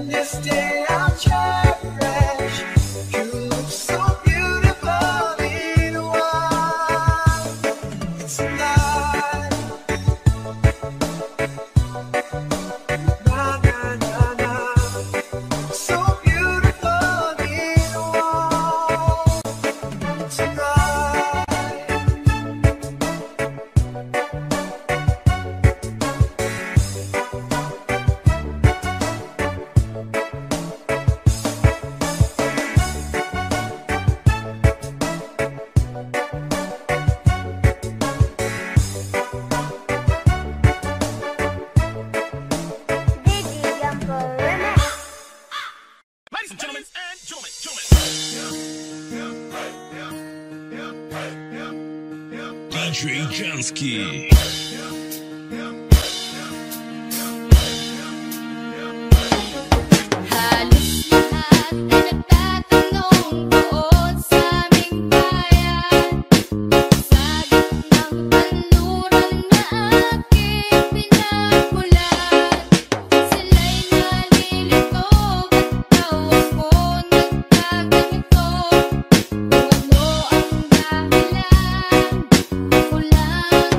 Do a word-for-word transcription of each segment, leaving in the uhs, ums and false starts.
this day I'll cherish. You look so beautiful in white. It's night. Na na na na. So beautiful in white. Tonight. Ladies and gentlemen, and gentlemen, gentlemen. D J Jansky. Halos lahat ay nagtatanong doon sa aming bayan. Sa gitnang kanluran na aking pinagmulan, sila'y nalilito, ba't daw ako nagkaganito? Kung ano ang dahilan, ako lang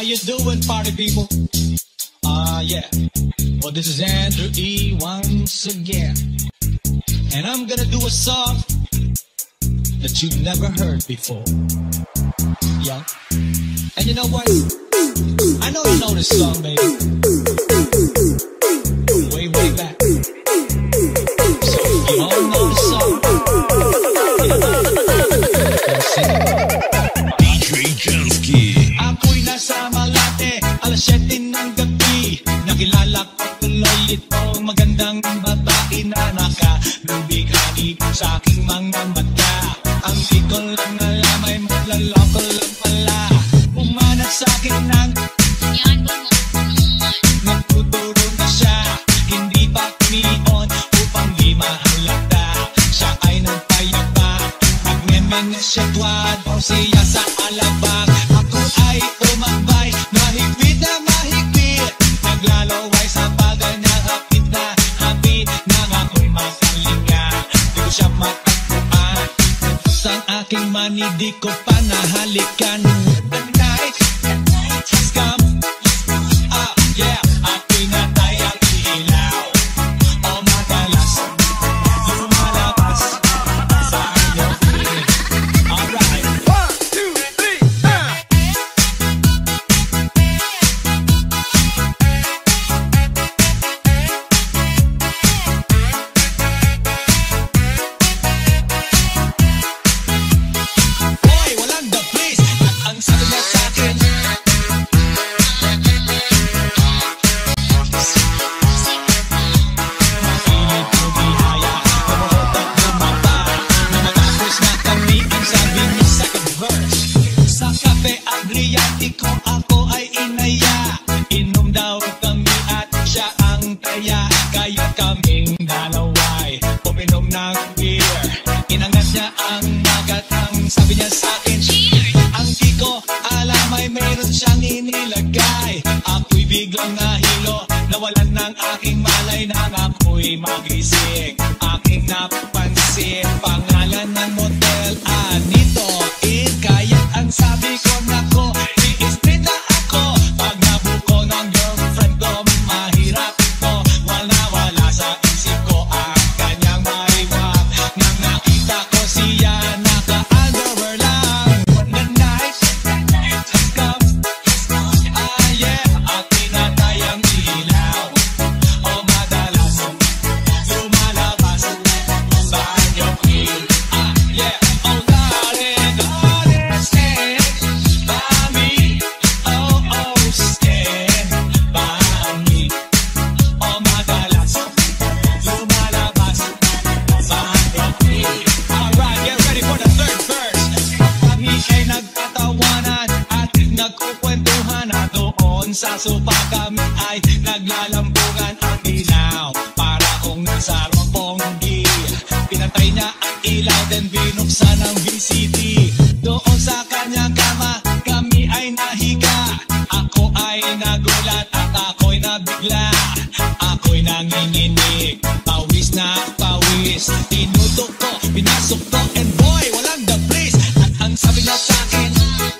you doing, party people? Ah, uh, yeah. Well, this is Andrew E. once again. And I'm gonna do a song that you've never heard before. Yeah. And you know what? I know you know this song, baby. Way, way back. So if you don't know the song, sing it. D J Jansky. Ako'y nasa Malate, alas siyete ng gabi. Nakilala ko tuloy itong magandang babae na nakalubighani sa aking mga mata. Ang di ko lang alam ay maglaloko lang pala. Pumanat sa akin ng nagtuturo na siya. Hindi pa kumion upang di mahalata. Siya ay nagpayapa, nagmemene siya tuwad o siya sa alabang. Ako ay umabay, mahigpit na mahigpit. Naglalaway sa bagay na hapit na hapit. Nang ako'y makalinga, di ko siya matagpuan. Ang aking mani, di ko pa nahalikan. The night has come. Ah, yeah. Ako'y natay ang ilaw. O madalas lumalabas sa iyong piling. Alright. One, two, three, ah! Boy, walang the please. Ang sabi niya sa akin, makinig ko bihaya, lumuhod at lumaba. Na matapos na kami, ang sabi niya sa second verse. Sa kape Adriatico ako ay inaya. Inom daw kami at siya ang taya. Kaya kaming dalaway uminom ng beer. Inangat niya ang magat, ang sabi niya sa akin, ang di ko alam ay meron siyang inilagay. Ako'y biglang nahilo, nawalan ng aking malay nang ako'y magising. Aking napansin, pangalan ng motel, Anito Inn. Kaya ang sabi ko, nako, i-split na ako. Pag nabuko ng girlfriend ko, mahirap ito. Wala-wala sa isip ko ang kanyang maiwag. Nang nakita ko siya, naka-underwear lang. The night has come. Ah, yeah. At pinatay ang ilaw. O madalas lumalabas sa iyong piling. Ah, yeah. Oh, darling, darling, stand by me. Oh, oh, stand by me. O madalas lumalabas sa iyong piling. Alright, get ready for the third verse. Kami ay nagtatawanan at nagkukwentuhan na doon sa sopa. Kami ay naglalampungan ang ilaw para kung nasa Roppongi. Pinatay niya ang ilaw, then binuksan ang V C D. Doon sa kanyang kama, kami ay nahiga. Ako ay nagulat at ako'y nabigla. Ako'y nanginginig, pawis na pawis. Tinutok ko, pinasok ko, and boy, walang the place. At ang sabi niya sa akin,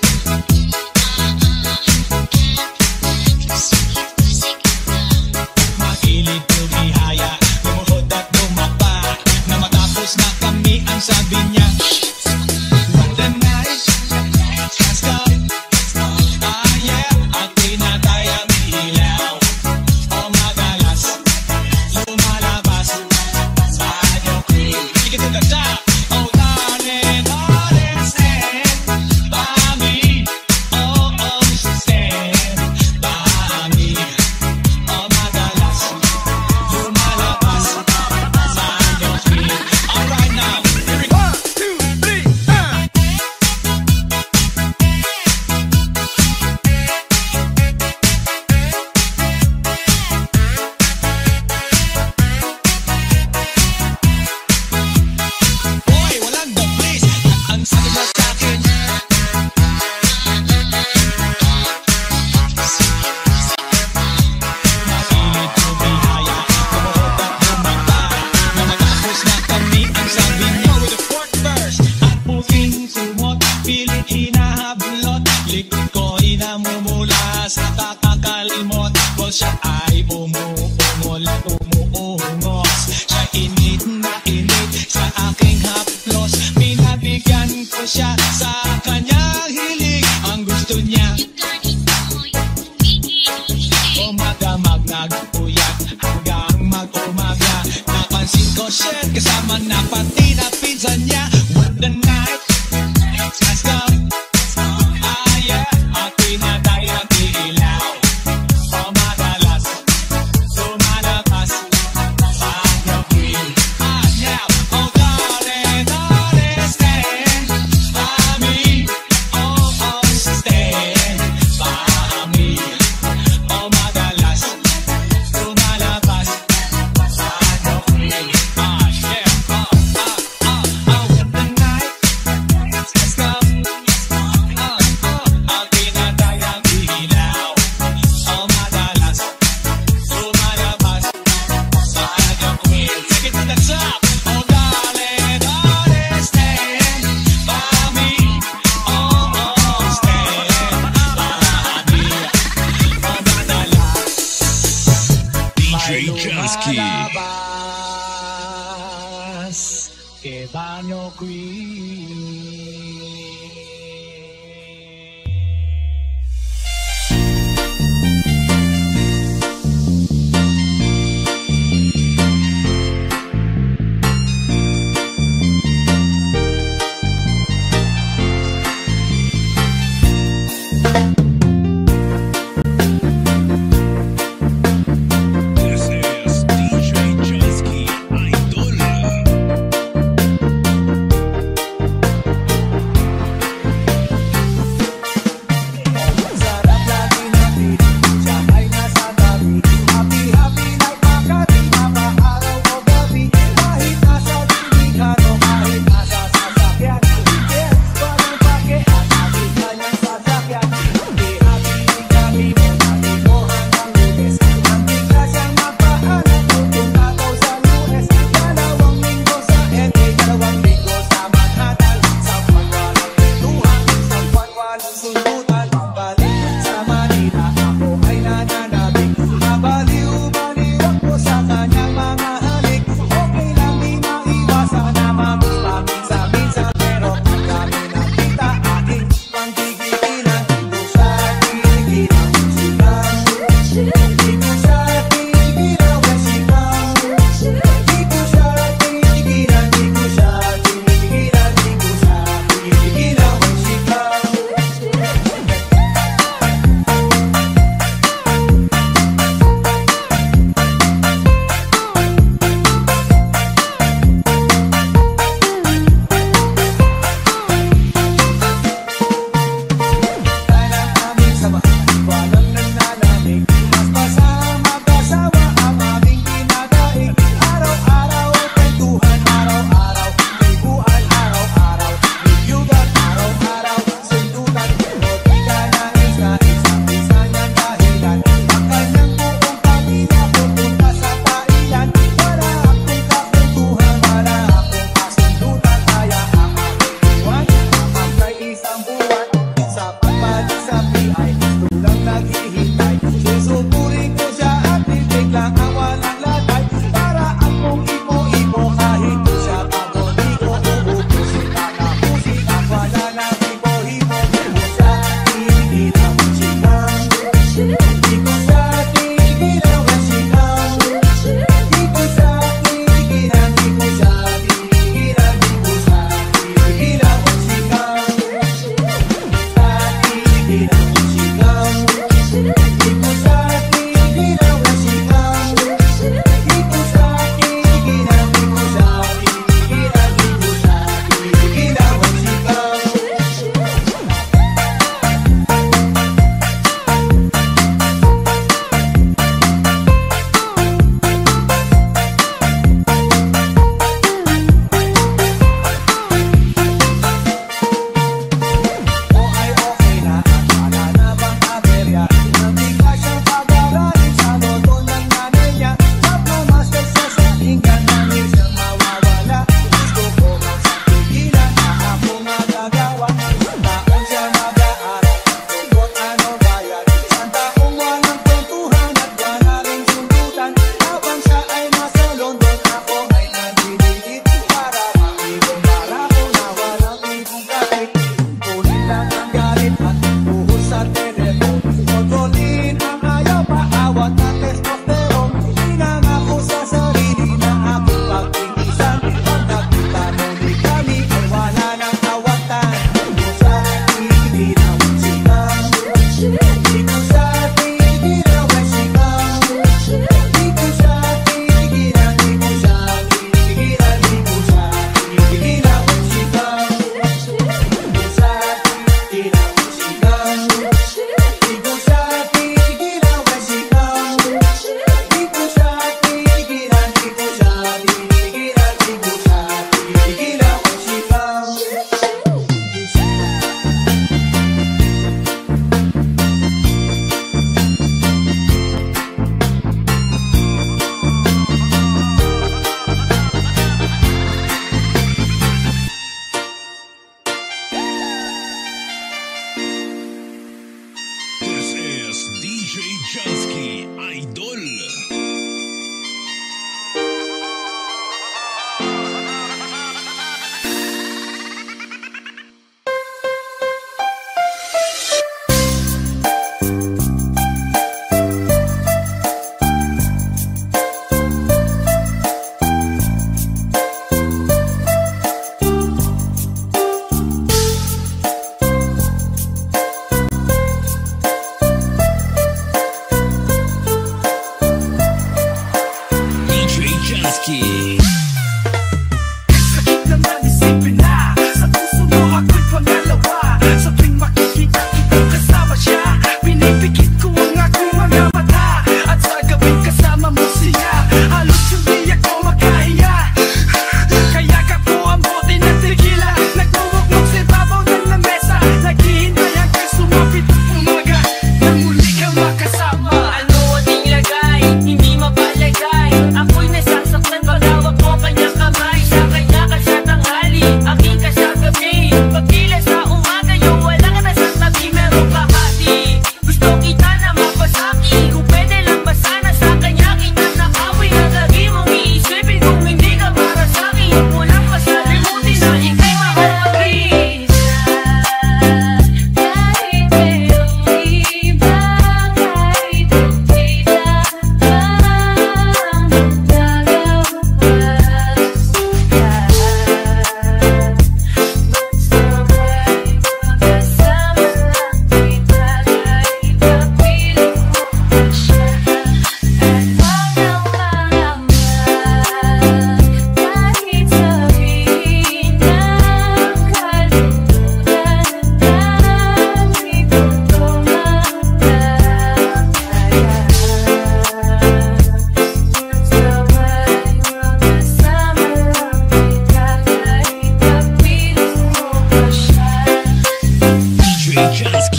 makilig ko bihaya, lumuhod at lumapa. Na matapos na kami, ang sabi niya, the night has come. Ah, yeah. At pinatay ang ilaw. O madalas lumalabas sa iyong piling. Take it to the top. Oh, darling, darling, stand by me. Oh, oh, stand by me. O madalas lumalabas sa iyong piling. Alright now, here we go. One, two, three, ah! Boy, walang the place. Ang sabi niya sa akin, makinig ko bihaya, lumuhod at lumaba. Na matapos na kami, ang sabi niya with the fourth verse. At muling sumot, pilit hinahabulot, likod ko inamumula siya ay umuungol at umuungos. Siya init na init sa aking haplos. Pinabigyan ko siya sa kanyang hilig. Ang gusto niya umagamag nag-uyat hanggang mag-umaga. Napansin ko siya kasama na pati na pizza niya. With the night, let's go. Ah yeah, at pinaday ang ilaw. Pamadalas, lumalakas ang gawin. Ah now, oh darling, darling, stand. I mean, oh, oh, stand.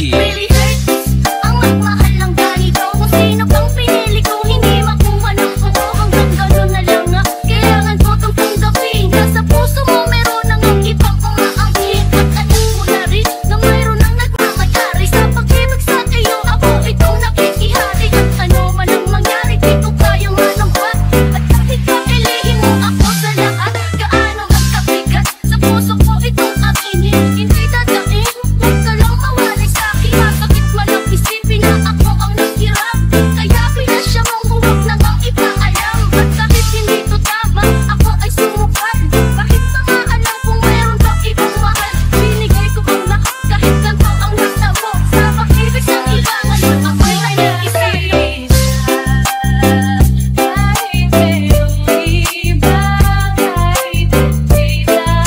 Janski. really hurts ang magmahal ng ganito. Kung sino pang pinili ko, hindi makuha ng buo. Hanggang gano'n na lang nga, kailangan ko itong tanggapin. Nasa puso mo meron nang ang ibang umaangkin. At alam ko na rin na mayroon nang nagmamayari. Sa pag-ibig sa iyo, ako itong nakikihari. At ano man ang mangyari, di ko kayang manampat. At kahit papilihin mo ako sa lahat, gaano ang kabigat sa puso ko itong aminin. Hindi dadaing, huwag ka lang mawalay sa'kin. Masakit man ang isipin na ako ang naghirap. Kaya pinasya mong huwag na ngang ipaalam. At kahit hindi to tama, ako ay sumukal. Kahit na nga alam kung mayroon kang ibang mahal, binigay ko ang lahat kahit ganito ang nasa mo. Sa pag-ibig sa iba, ngayon ako'y ay nag-isip. Kahit mayroong iba, kahit hindi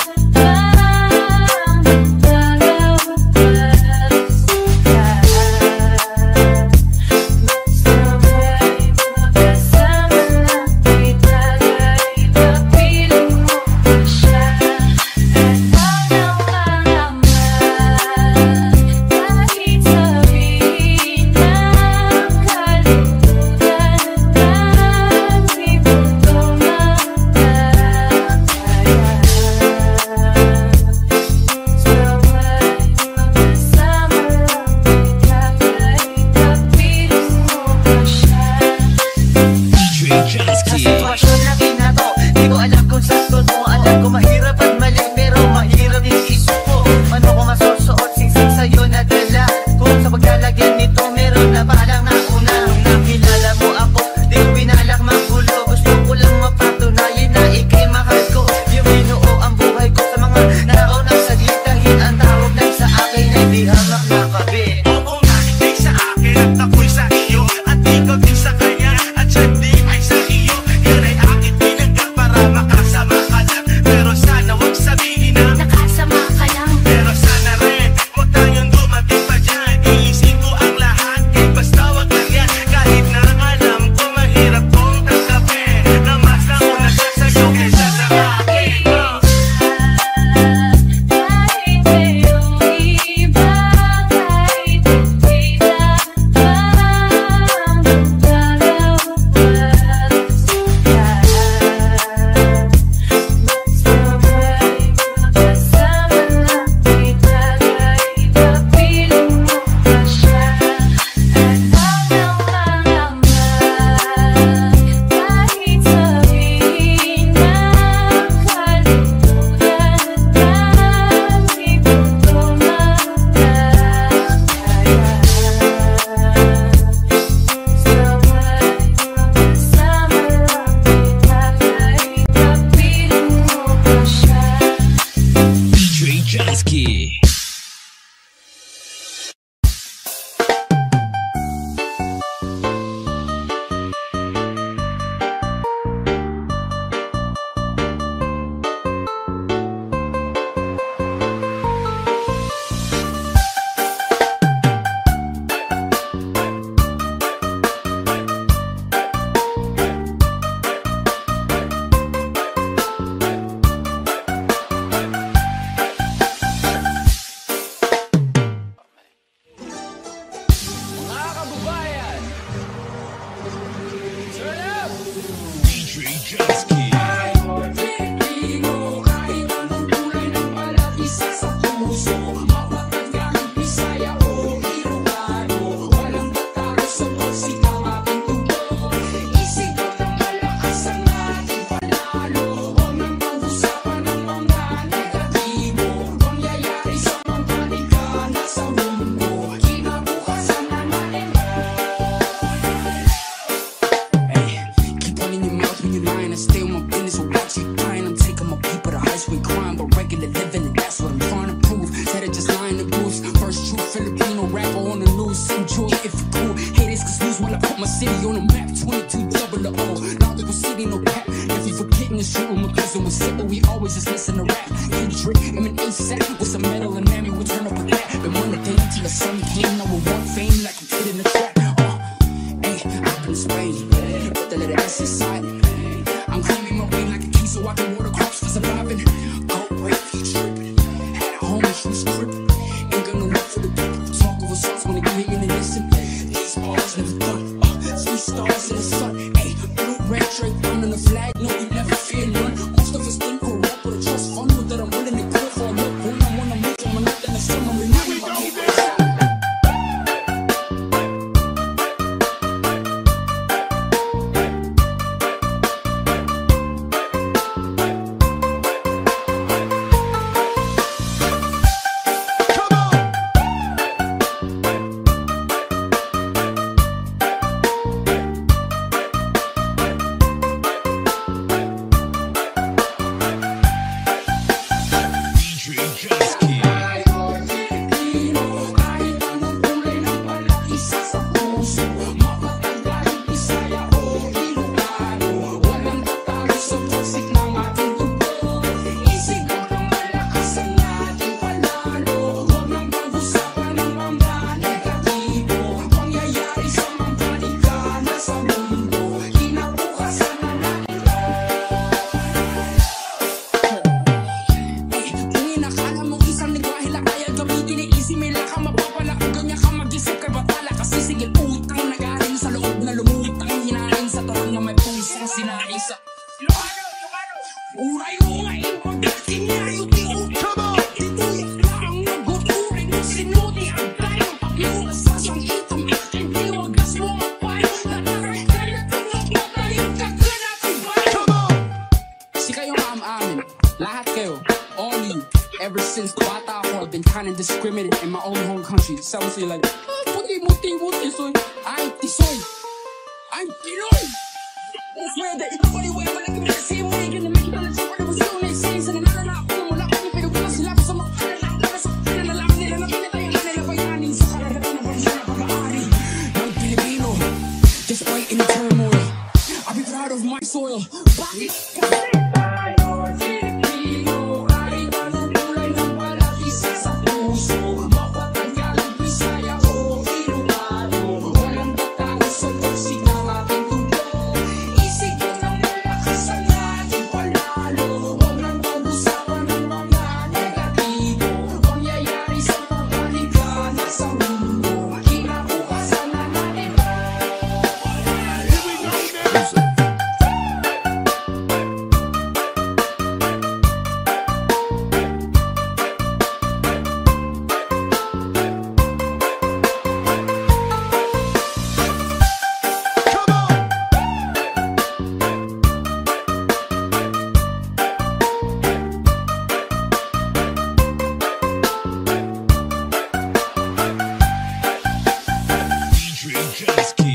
D J Janski. Sitwasyon na binato, di ko alam kung saan to. Alam ko mahirap at mali, pero mahirap din isuko. Ano ko masusuot, singsing sa'yo na dala. Kung sa paglalagyan nito, meron na palang nauna. Nung nakilala mo ako, di ko binalak magulo. Gusto ko lang mapatunayan na ikay mahal ko. Yung binuo ang buhay ko sa mga naraunang saglitahin. Ang tawag lang sa akin ay di hamak na kabi. Oo nga, di sa akin at ako'y sa iyo. At ikaw din sa kanya at siya di ay sa iyo. Yan ay aking pinagkat para makasama ka lang. Pero sana huwag sabihin na nakasama ka lang. pero sana rin huwag tayong dumating pa dyan. Iisip ko ang lahat, eh basta wag lang yan. Kahit na alam ko mahirap kong tanggapin na mas nauna siya sa'yo kaysa sa akin. Oh. Kahit mayroong iba, kahit hindi D J Janski. D J Janski. Ain't got no love for the people. Talk over songs. isip kay batala kasi sige utang na galing sa loob na lumutang hinain sa tarong na may pusang sinain sa Ilocano, Ilocano uray mo nga ibang sinayo di utang ito yung lang naguturing ng sinuti ang tayo pag-iwas sa sang itom hindi wagas mo mapayo nakakakay na tanong na tayo kaganapin ba si kayo maam-amin lahat kayo all you ever since bata ako I've been kind of discriminated in my own home country someone say like ah puti muti muti soy I'm tisoy I'm Pinoy I swear that it's funny way I'm looking at the same way gonna make it all the time was so nice saying sa nanala ako mula ko pero wala sila sa mga kanila para sa kanila lang nila na pinatay ang kanila bayanin sa karagatan na bansa na pag-aari ng Pilipino despite any turmoil I'll be proud of my soil bakit kasi tayo Filipino kahit anong kulay ng palakisa sa puso mapatagalang Bisaya o Ilocano walang tatalo sa toxic ng ating tubo isipin ng malakas ang ating panalo huwag nang pag-usapan ng mga negatibo pangyayari sa pagkaligana sa mundo kinabukasan na natin D J Jansky.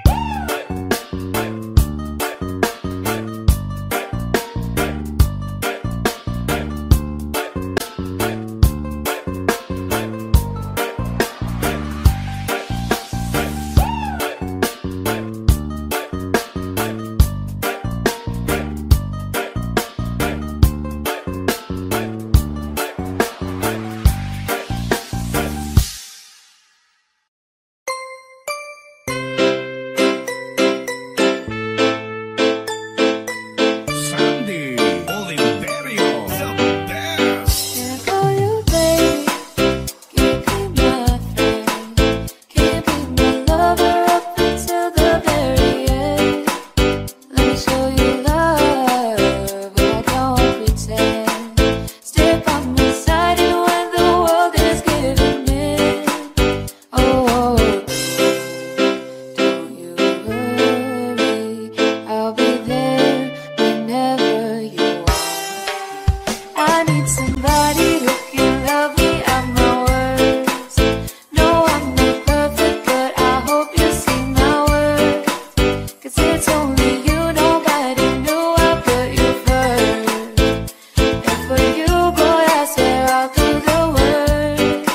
Sandy Oliverio, the best. Can't call you baby, can't be my friend, can't be my lover up until the very end. Let me show you love, but I don't pretend. Stay by my side even when the world is giving in. Oh, don't you worry, I'll be there whenever you are. I need somebody who can love me at my worst. No, I'm not perfect, but I hope you see my worth. 'Cause it's only you, nobody knew I put you first. And for you, boy, I swear I'll do the worst.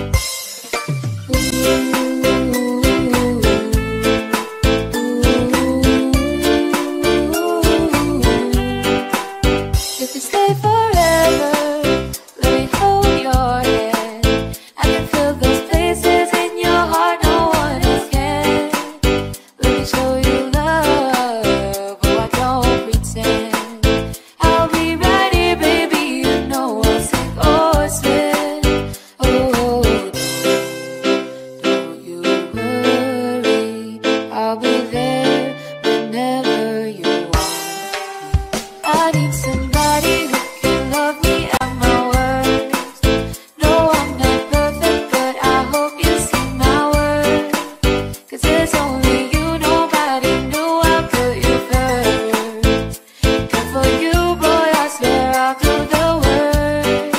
If you stay forever, let me hold your hand. I can feel those places in your heart no one else can. Let me show you love, oh I don't pretend. I'll be right here, baby, you know I'll sink or swim. Oh, don't you worry, I'll be there whenever you want. I need somebody who can love me at my worst. No, I'm not perfect, but I hope you see my worth. 'Cause it's only you, nobody knew I put you first. And for you, boy, I swear I'll do the worst.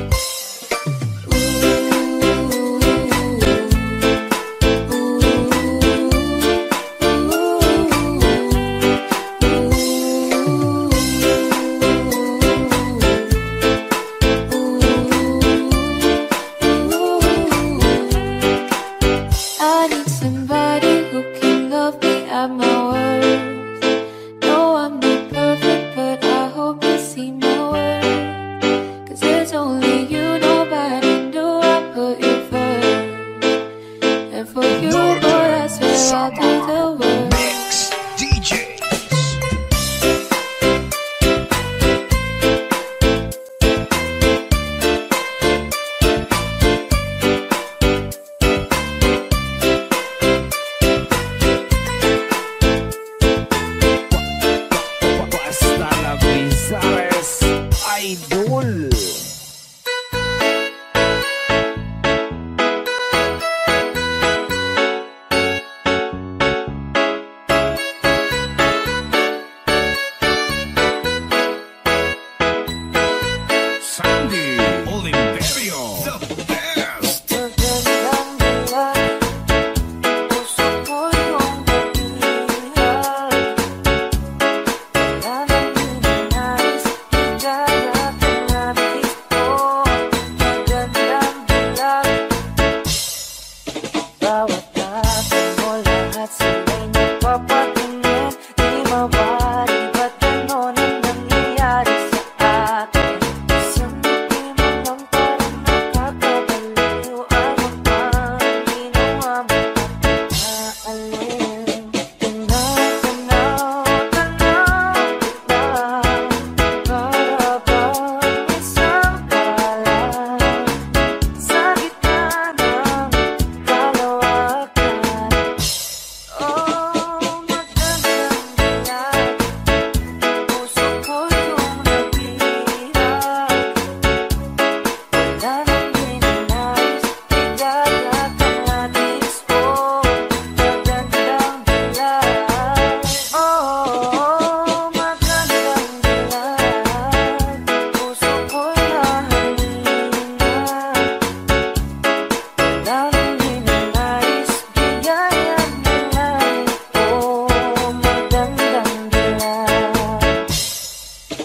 I need somebody who can love me at my worst. No, I'm not perfect, but I hope you see my worth. 'Cause it's only you, nobody knew I put you first. And for you, boy, I swear I'll do the worst. Mix D Js. bawat lakad mo, lahat sila'y nagpapatingin. Di mawari ba't ganon ang nangyayari sa akin? Isang ngiti mo lang parang nakakabaliw. Ano bang ginawa mo at naalin? Tanaw, tanaw, tanaw diba? Para bang isang kalan sa gitna ng kalawakan. Oh, magandang dilag, puso ko yung nabihag. Wala nang hininais, higayat ang atis ko. Magandang dilag, oh, magandang dilag, puso ko'y nahihina. Wala nang hininais, higayat ang atis ko. Magandang dilag.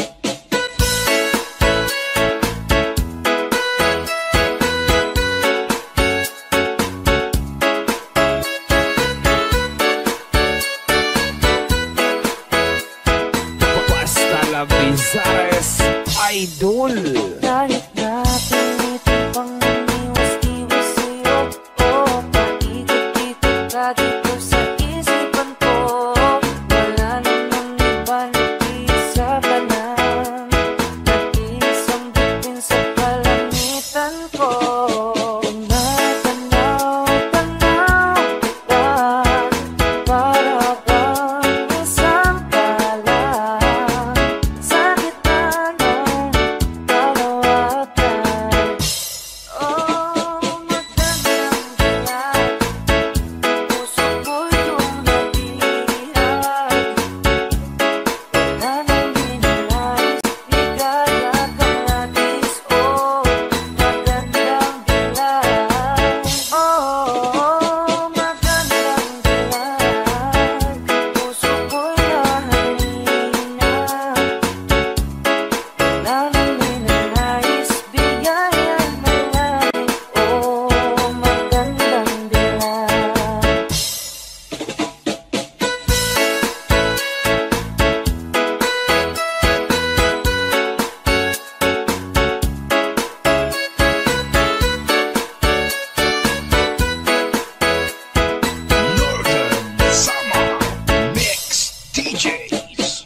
Basta la Bizares Idol. Kahit napilitan pang umiwas-iwas sa'yo, oh, paikot-ikot ka dito sa isipan ko. Wala namang iba, nag-iisa ka lang, nag-iisang bituin sa kalangitan ko. Tumatanaw, tanaw kita, para bang isang kalan sa gitna ng kalawakan. Oh, magandang dilag, puso ko yung nabihag. Wala nang hininais, higayat ang atis ko. Magandang dilag, oh, magandang dilag, puso ko'y nahihina. Wala nang hininais, bigayan ng langit ko. Magandang dilag. Northern Summer Mix D Js.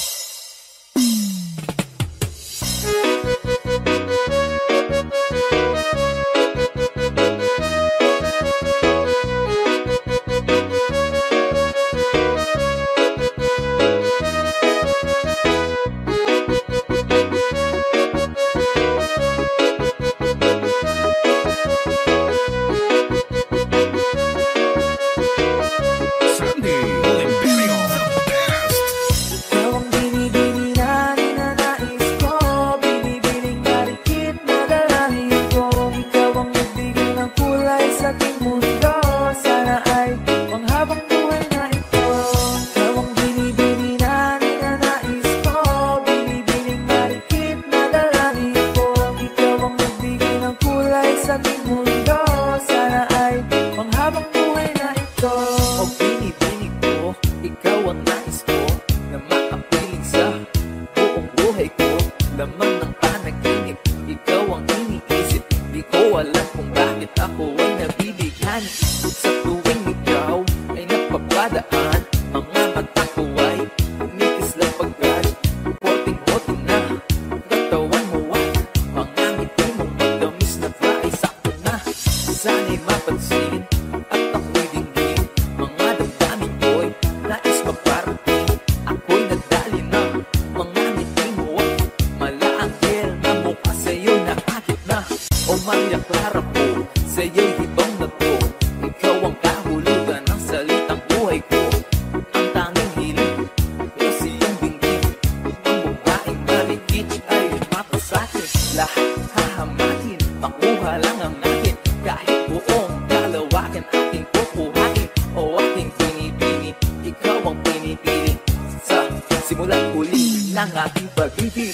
Sandy Oliverio, the best. Ikaw ang binibini na ninanais ko, binibining marikit na dalahin ko. Ikaw ang nagbigay ng kulay sa aking mundo, sana ay panghabang buhay na ito. Ikaw ang binibini na ninanais ko, binibining marikit na dalahin ko. Ikaw ang nagbigay ng kulay sa aking mundo, sana ay panghabang buhay na ito. O binibining ko, ikaw ang nais ko, na makapiling sa buong buhay ko. Laman ng panaginip, ikaw ang iniisip. Di ko alam kung bakit ako ay nabibigyan. Sa tuwing ikaw ay napapadaan, mga mata ko ay kumikislap agad. Hoting-hoting na katawan mo at mga ngiti mong magamis na ba ay sakto na. Sana'y mapansin at ako'y dinggin, mga damdamin ko'y nais maparating. Ako'y nadali na mga ngiti mo at malaanghel na mukha sa'yo na akit na. O manyak harap ko, sa'yo'y hitong na to. Ikaw ang kahulugan ng salitang buhay ko. Ang tanging hiling, kasi yung binggit. Ang babaeng maligit ay mapasakit. Lahat hahamakin, makuha lang ang akin. Kahit buong kalawakan aking kukuhain. O aking binibini, ikaw ang pinipili. Sa simula't huli ng ating pag-ibig.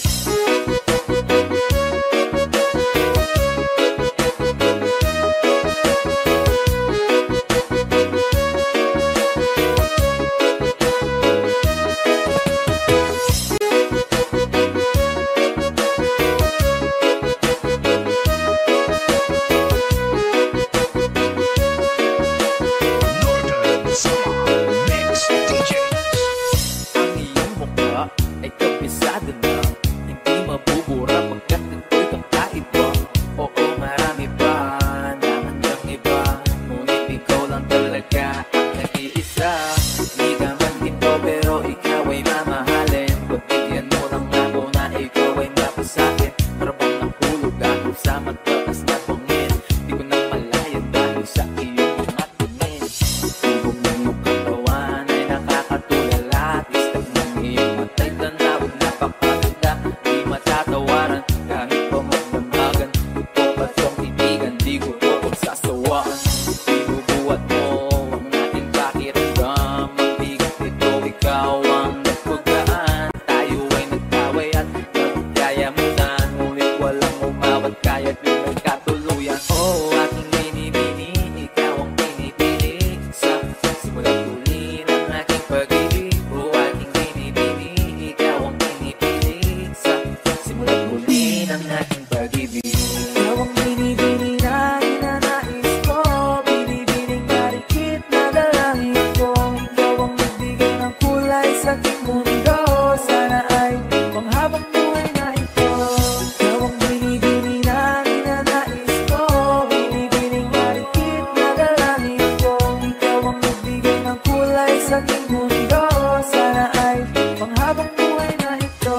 aking mundo. Sana ay panghabang buhay na ito.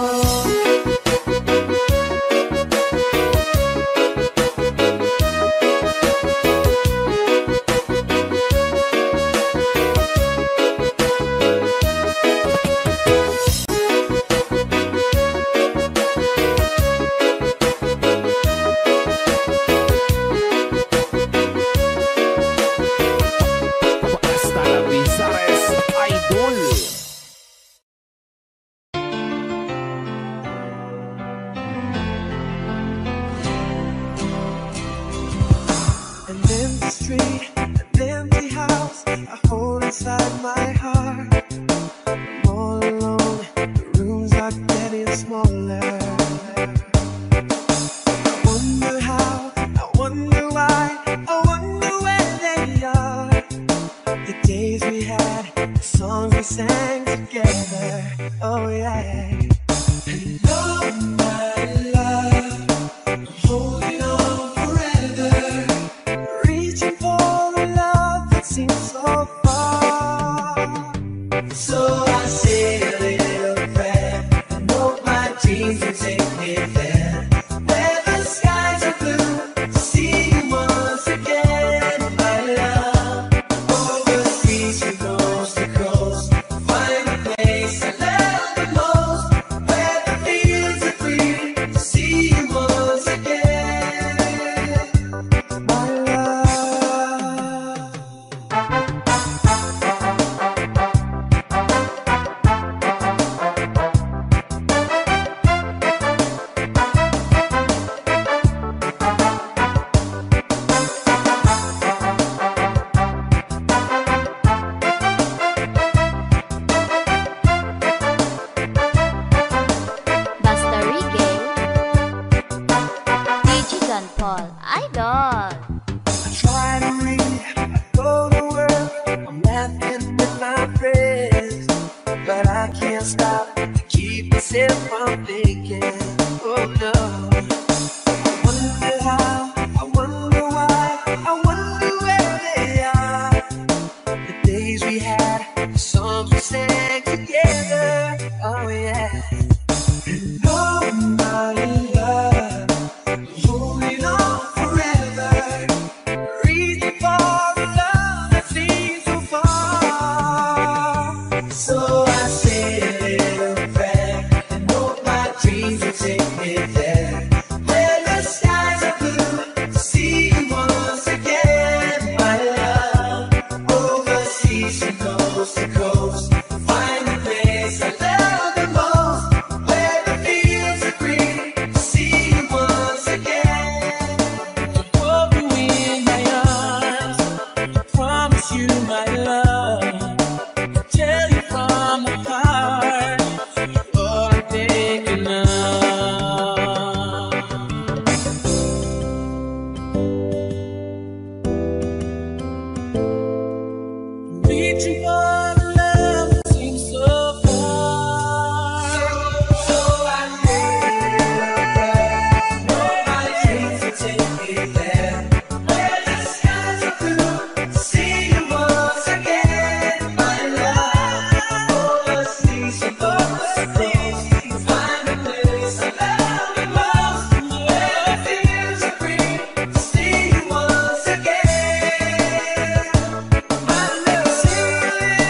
Hasta la Bizares Idol. An empty street, an empty house, I hold inside my heart. I'm all alone, the rooms are getting smaller. I wonder how, I wonder why, I wonder where they are. The days we had, the songs we sang together, oh yeah. Hello, my love, I'm holding on forever. Reaching for a love that seems so far. So I say a little prayer and hope my dreams will take me there, where the skies are blue, to see you once again, my love. Overseas from coast to coast, find a place I love the most, where the fields are green, to see you once again, my love. Basta Reggae, D J Don Paul, Idol. I try to read, I go to work, I'm laughing with my friends, but I can't stop to keep myself from thinking, oh no. I wonder how, I wonder why, I wonder where they are. The days we had, the songs we sang together, oh yeah. Hello, my love, holding on forever, reaching for a love that seems so far. So I say a little prayer and hope my dreams will take me there, where the skies are blue, to see you once again, my love. Overseas from coast to coast, find a place I love the most, where the fields are green, to see you once again. To hold you in my arms, I promise you my love, tell you from the heart, all I'm thinking of. Reaching for the love that seems so far. So I say a prayer, know my dreams will take me there, where the skies are blue, to see you once again, my love. Overseas from coast to coast, find a place I love the most, where the fields are green, to see you once again, my love. See you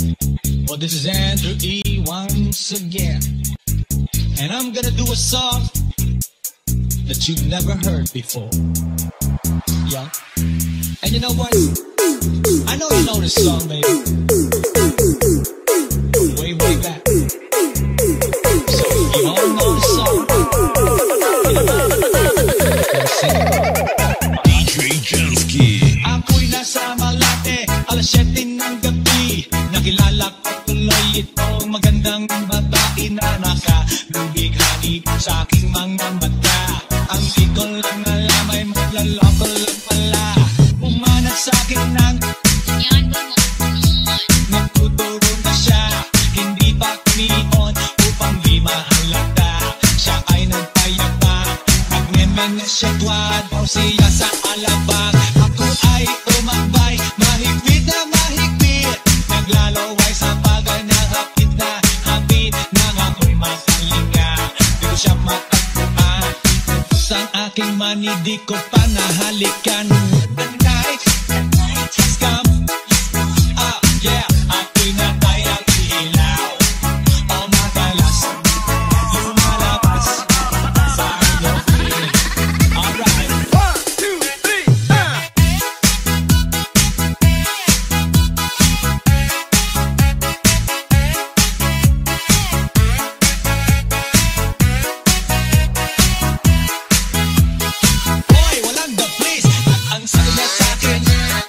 Well, this is Andrew E. once again, and I'm gonna do a song that you've never heard before. Yeah. And you know what? I know you know this song, baby. Way, way back. So you all know the song. D J Jensky. Ako'y nasa Malate, alas siyete ng gabi. Nakilala ko tuloy itong magandang babae na nakalubighani sa aking mga mata. Ang di ko lang alam ay maglaloko lang pala. Umanat sa akin ng nagtuturo na siya. Hindi pa kumion upang di mahalata. Siya ay nagpayapa, nagmemen na siya tuwad o siya sa alabang. Ako ay umakbay, mahigpit na mahigpit. Naglalaway sa bagay na hapit na hapit. Nang ako'y makalinga, di ko siya matagpuan. Ang aking mani, di ko pa nahalikan. The night has come. Ah, yeah. Ako'y natay ang ilaw. O madalas lumalabas sa iyong piling. Alright. One, two, three, ah! Boy, walang the place. At ang sabi niya sa akin,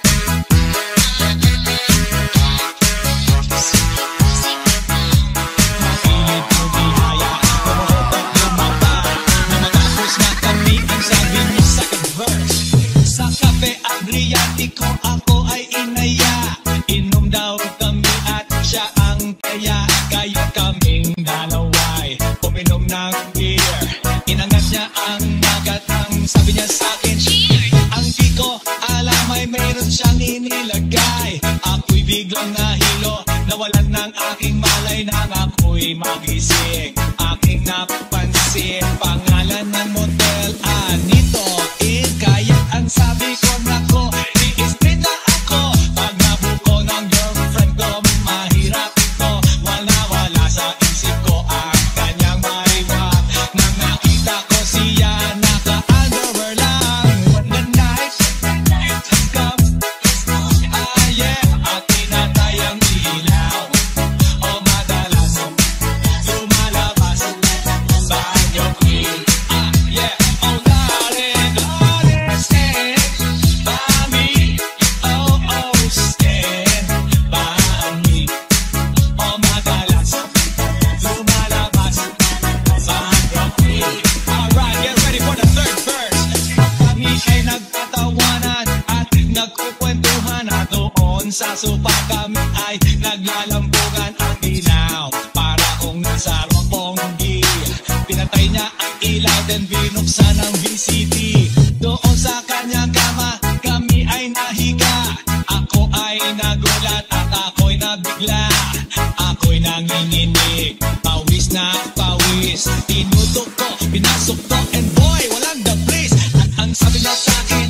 mapilit ko bihaya, tumuhot at lumaba. Na matapos na kami, ang sabi niya sa verse. Sa Cafe Adriatico ako ay inaya. Inom daw kami at siya ang kaya. Kaya kaming dalaway uminom ng beer. Inangat niya ang nagat, ang sabi niya sa akin, ang di ko alam ay mayroon siyang inilagay. Ako'y biglang nahilo, nawalan ng aking malay nang ako'y magising. Aking napansin, pangalan ng motel, Anito Inn. Kaya ang sabi ko, nako, i-split na ako. Pag nabuko ng girlfriend ko, mahirap ko. Wala-wala sa isip ko ang kanyang mariwak. Nang nakita ko siya, naka-underwear lang. When the night has come, ah yeah, at pinatay ang ilaw. O madalas lumalabas sa iyong piling. Ah yeah, oh darling, darling, stand by me. Oh oh, stand by me. O madalas lumalabas sa iyong piling. Alright, get ready for the third verse. Kami ay nagtatawanan at nagkukwentuhan, at doon sa sopa kami ay naglalambugan ang ilaw. Para kung nasa Roppongi, pinatay niya ang ilaw, then binuksan ang V C D. Doon sa kanyang kama, kami ay nahiga. Ako ay nagulat at ako'y nabigla. Ako'y nanginginig, pawis na pawis. Tinutok ko, pinasok ko, and boy, walang the place. At ang sabi niya sa akin,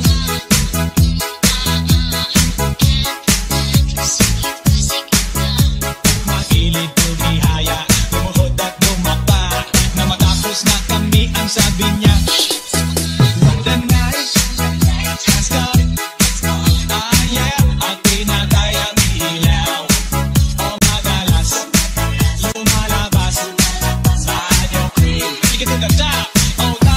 makilit bumihaya, lumuhod at lumapa. Na matapos na kami, ang sabi niya, when the night has come, ah yeah, at pinatay ang ilaw. O madalas lumalabas sa iyong piling. Take it to the top. Oh,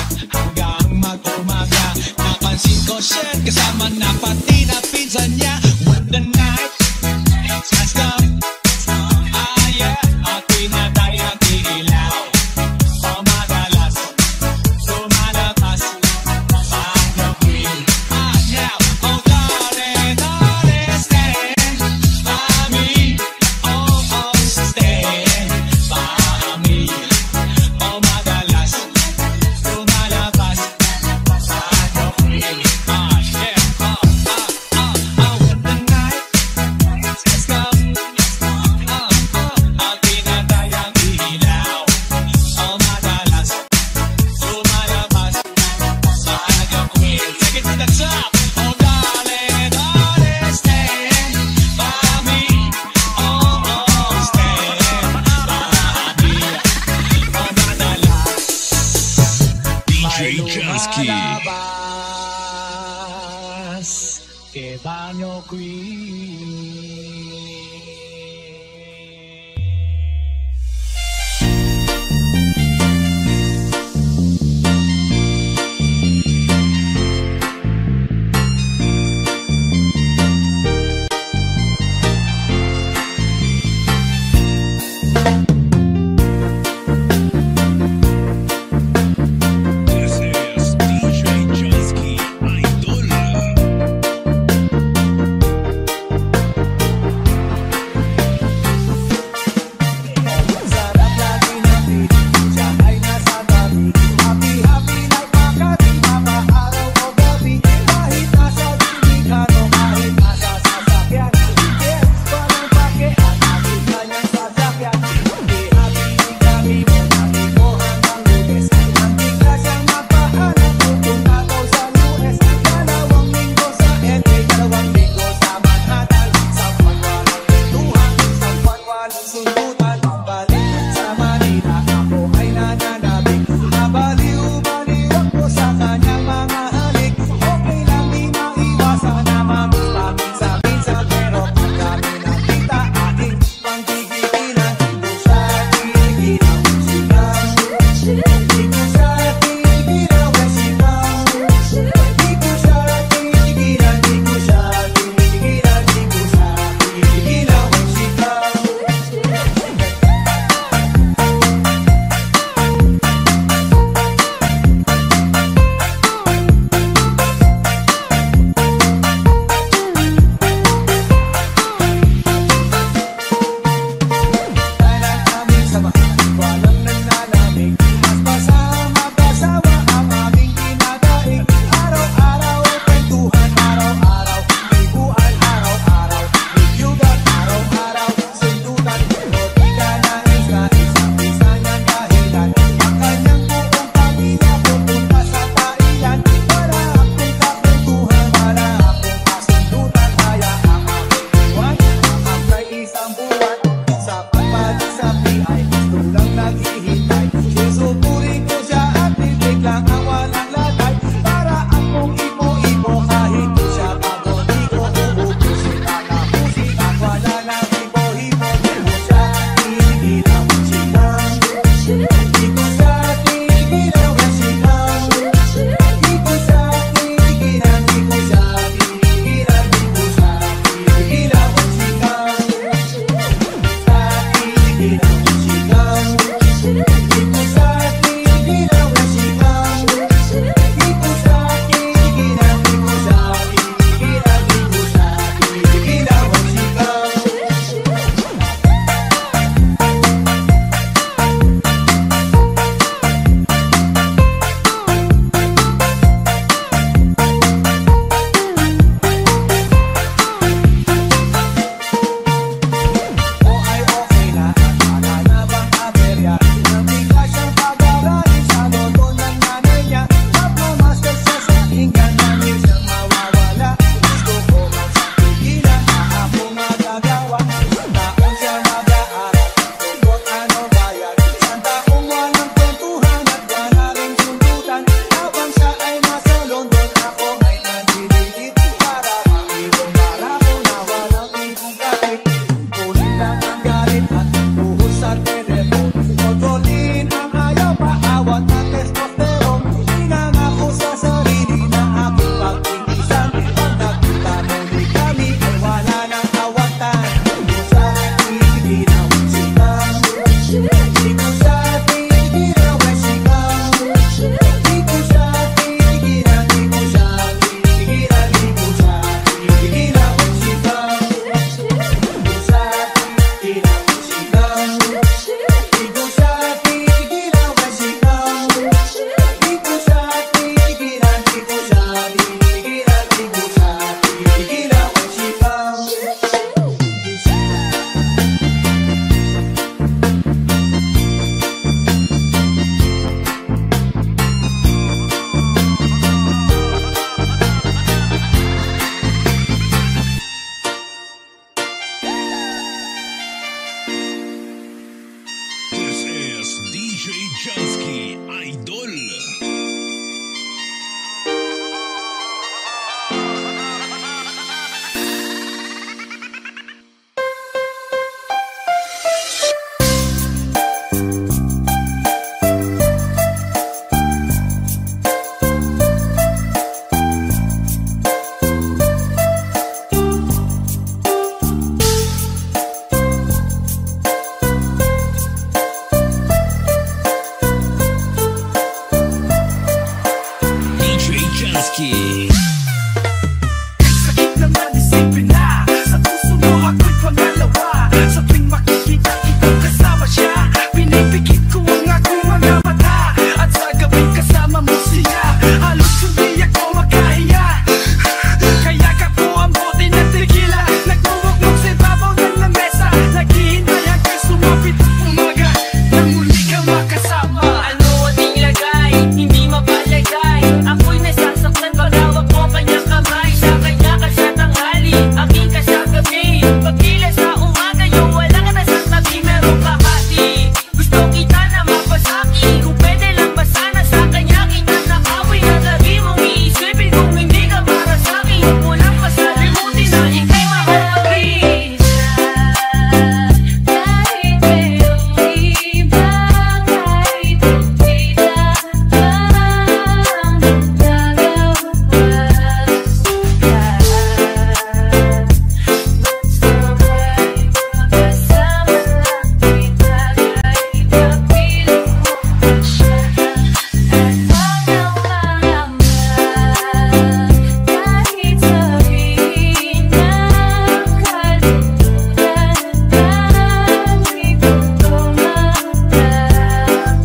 hanggang mag-umaga. Napansin ko siya kasama na pati na pinsan niya. When the night has come, ah yeah, at pinatay ang ilaw. Pamadalas lumalabas ang gawin. Ah yeah, oh darling, darling, stand by me. Oh, oh, stand by me. Oh madalas lumalabas ang gawin. Ah yeah, ah, ah, ah, ah, when the night has come, ah, ah, at pinatay ang ilaw. Oh madalas lumalabas ang gawin. Take it to the top. Oh darling, darling, stand by me. Oh, oh, stand by me. Oh madalas D J Jansky. lumalabas kay Banyo Queen. This is D J Jansky Idol. Jansky. Sakit naman isipin na sa puso mo ako'y pangalawa. Sa tuwing makikita kitang kasama siya, pinipikit ko ang aking mga mata. At sa gabing kasama mo siya, halos hindi ako makahiya. Kaya kako ang bote ng tequila, nagmumukmuk sa ibabaw ng lamesa. Naghihintay hanggang sumapit ang umaga nang muli kang makasama. Ano ang nilagay, hindi mapalagay. Ako'y nasasaktan pag hawak mo kanyang kamay. Sa kanya ka sa tanghali, aking ka sa gabi. Pagkila sa umaga, yung wala ka na sa tabi, meron ka hati. Gusto kita na mapasaki, kung pwede lang ba sana sa kanya kita nakawin. Ang lagi mong iisipin kung hindi ka para sa'kin. Huwag mo lang pasalimutin na ika'y mahalabi. Kahit merong iba, kahit hindi na ang nagagawa sukat. Basta may makasama lang kita, kahit kapiling mo pa siya. At wag nang mangamang, kahit sabihin na kalulunan lang, di ko tumatangkaya.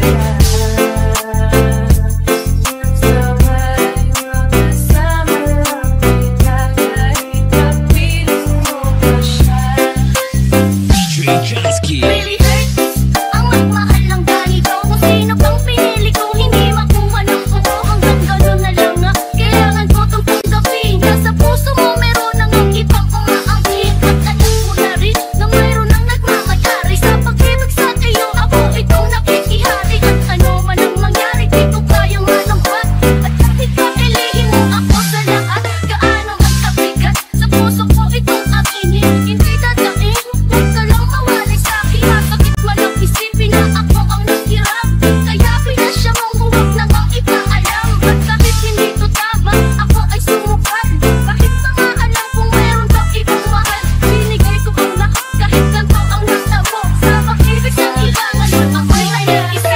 Basta may makasama lang kita, kahit kapiling mo pa siya. Straight Jansky. Really hurts ang magmahal ng ganito. Kung sino pang pinili ko, hindi makuha ng buo. Hanggang gano'n na lang na kailangan ko itong tanggapin. Nasa puso mo meron nang ang ibang umaangkin. At alam mo na rin na mayroon nang nagmamayari. Sa pag-ibig sa iyo, ako itong nakikihari. At ano man ang mangyari, di ko kayang malambat. At kahit pa ilihin mo ako sa lahat, gaano man kabigat, sa puso ko itong akinin. Hindi dadaing, huwag ka lang mawalay sa'kin. Masakit man ang isipin na ako ang naghirap. Kaya pinasya mong huwag na ngang ipaalam. At kahit hindi to tama, ako ay sumukat. Bakit pa nga alam kung meron kang ibang mahal? Binigay ko ang lahat kahit ganito ang nasa mo. Sa pag-ibig sa iba, ngayon ako'y nag-iisa.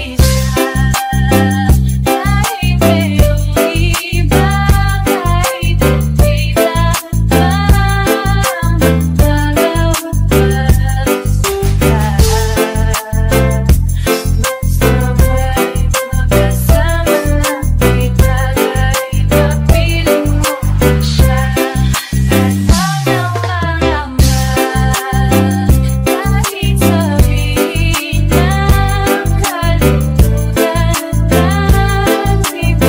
Kahit merong iba, kahit hindi na ang nagagawa sukat. Basta may makasama lang kita, kahit kapiling mo pa siya. At wag nang mangamang, kahit sabihin na kalulunan lang, di ko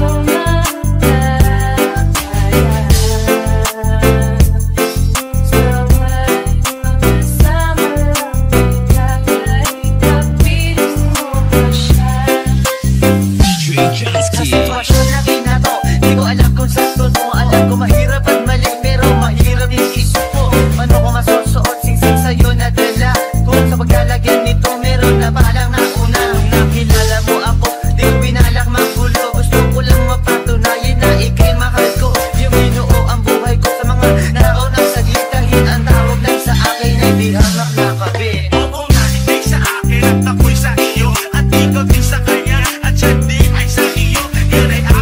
Straight Sa tumatangkaya. Jansky. sitwasyon na binato, di ko alam kung sakto mo. Alam ko mahirap at mali, pero mahirap din isuko. Paano ko masusuot, singsing sa'yo na dala. Kung sa paglalagyan nito, meron na palang nauna. Nung nakilala mo ako, di ko binalak magulo. Gusto ko lang mapatunayan na ika'y mahal ko. Yung binuo ang buhay ko sa mga naunang saglit. Kahit ang tawag lang sa akin ay di hamak na kabit. Oo nga, hindi sa akin at ako'y sa iyo. At ikaw din sa kanya at siya di ay sa iyo. Yan ay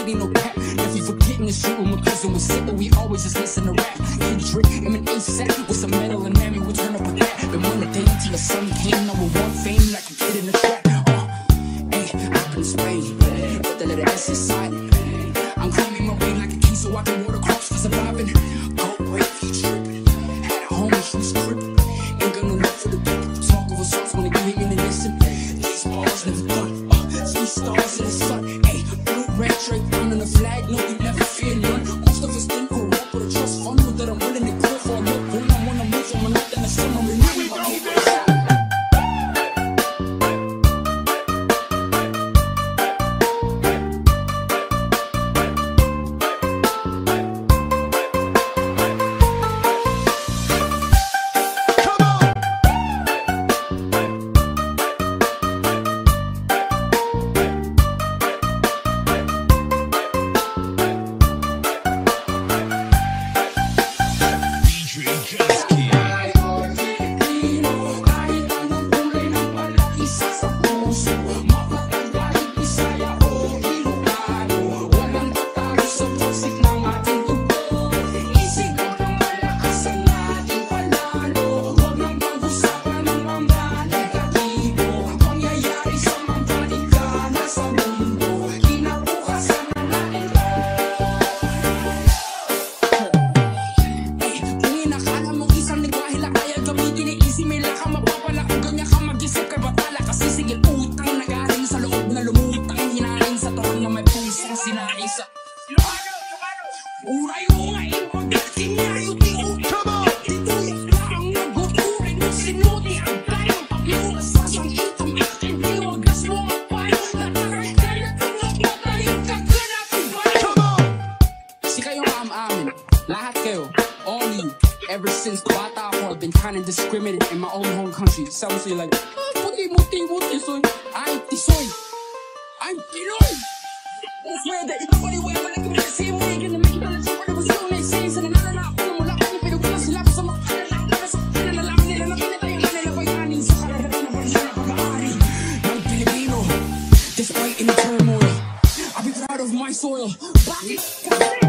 ain't no cap. If you forgetting the shit when my cousin was sick, but we always just listen to rap. Kendrick, him and A$AP with some metal and Mammy, we turn up with that. Been one a day till the sun came, number one fame like a kid in the trap. Uh, hey, I've been Spain, but the letter S is silent. I'm claiming my way like a key so I can water crops for surviving. Go break, he tripping. Had a homie, she was tripping. Ain't got no love for the people. Talk over songs when they give him in the listen. These balls never done. Uh, three stars in the sun. Hey, blue, red, Drake, down on the flag. No, we never fear none. Most of us didn't grow up with a trust fund with that I'm willing to go for a look. When I wanna move from another, and some I'm remembering my own. Ever since bata ako, I've been kind of discriminated in my own home country. Some say like, ah, puti muti muti soy. Ay, tisoy. Ay, Pinoy. I swear that nobody will ever look at me the same way. Gonna make you feel like somebody was doing their sins. And another na ako na mula ko, pero wala sila sa mga kanila. Para sa kanila, nalaman nila na pinatay ang kanila bayanin sa karagatan na bansa na pag-aari ng Pilipino. Despite any turmoil, I'll be proud of my soil. Bakit?